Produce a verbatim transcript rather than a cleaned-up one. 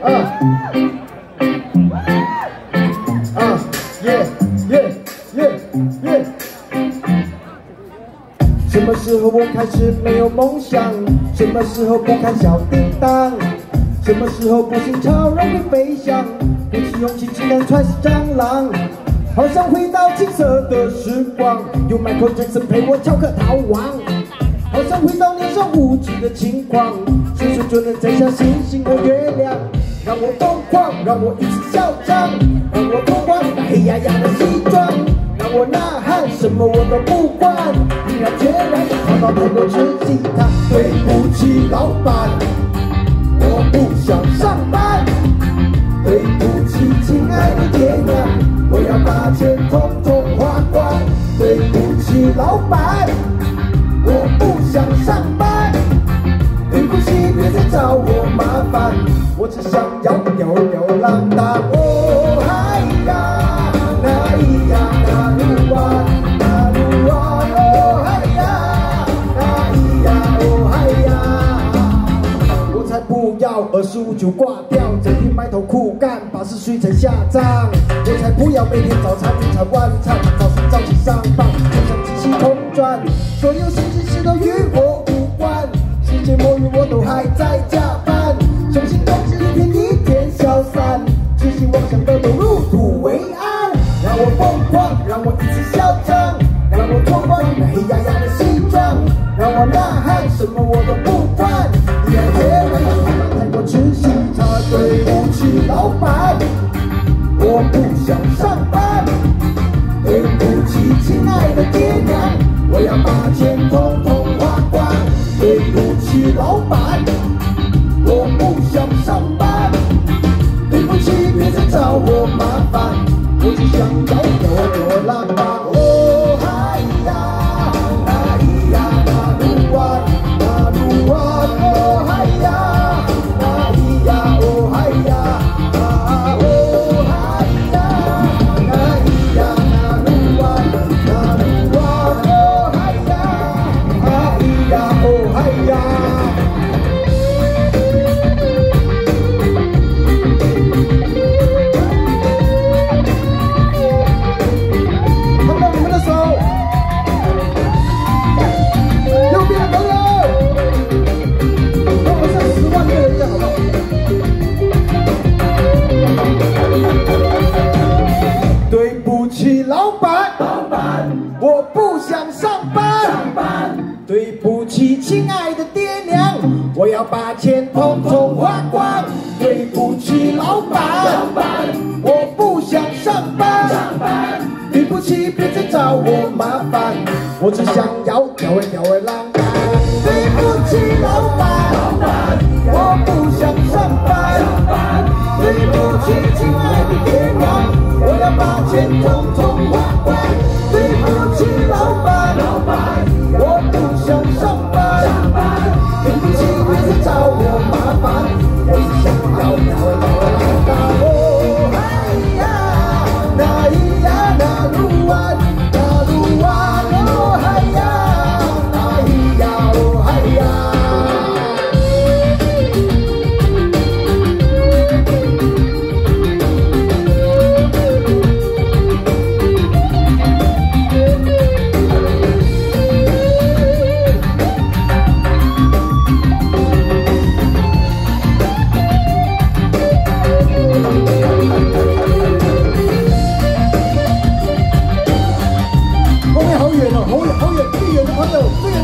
啊啊耶耶耶耶！什么时候我开始没有梦想？什么时候不看小叮当？什么时候不信超人会飞翔？鼓起勇气，竟然穿是蟑螂。好想回到青涩的时光，有 Michael Jackson 陪我翘课逃亡。好想回到年少无知的轻狂，随时就能摘下星星和月亮。让我疯狂，让我一起嚣张，让我脱光那黑压压的西装，让我呐喊，什么我都不管，毅然决然跑到台北吃鸡汤。对不起，老板，我不想上班。对不起，亲爱的爹娘，我要把钱统统花光。对不起，老板，我不想上班。对不起，别再找我麻烦，我只想要吊儿郎当。哦嗨呀，那咿呀那噜哇，那噜哇哦嗨呀，那咿呀哦嗨呀。我才不要二十五就挂掉，整天埋头苦干，把事水成下账。我才不要每天早餐、午餐、晚餐，早睡早起上班，就像机器空转，所有事情事都与我无关。世界末日我都还在加班，相信终是一天一天消散，痴心妄想的都入土为安。让我疯狂，让我一起嚣张，让我脱光那黑压压的西装，让我呐喊，什么我都不管，毅然决然跑到泰国吃西餐。对不起，老板，我不想上班。对不起，亲爱的爹娘，我要把钱统统花光。对不起，老板，我不想上班。对不起，别再找我麻烦，我只想要吊儿郎当。哦嗨呀，那咿呀那噜哇，那噜哇哦嗨呀，那咿呀哦嗨呀，啊哦嗨呀，那咿呀那噜哇，那噜哇哦嗨呀，啊咿呀哦嗨呀。看到你们的手，右边的朋友，让我像十万个人一样，好不好？对不起，老板，老板，我不想上班。上班。对不起，亲爱的爹娘，我要把钱统统花光。对不起，老板，老板，我不想上班。上班。对不起，别再找我麻烦，我只想要吊儿吊儿郎当。对不起，老板，老板，我不想上班。上班。对不起，亲爱的爹娘，我要把钱统统花光。对不起，老板，老板，我不想上班。上班。对不起，别再找我麻烦，我只想要吊儿吊儿郎当。哦嗨呀，那咿呀那噜哇，那噜哇哦嗨呀，那咿呀哦嗨呀。后面好远哦，好远好远，最远的朋友，最远